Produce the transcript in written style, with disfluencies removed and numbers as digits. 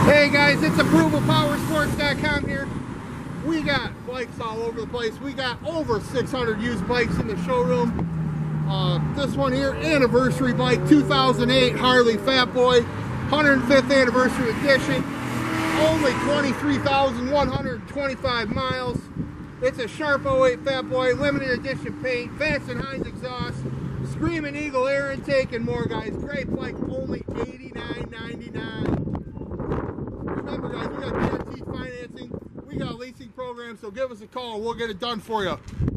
Hey guys, it's ApprovalPowersports.com here. We got bikes all over the place. We got over 600 used bikes in the showroom. This one here, anniversary bike, 2008 Harley Fat Boy, 105th anniversary edition. Only 23,125 miles. It's a sharp 08 Fat Boy, limited edition paint, Vance & Hines exhaust, Screaming Eagle air intake, and more, guys. Great bike, only $89.99. Remember, guys, we got guaranteed financing, we got a leasing program, so give us a call. We'll get it done for you.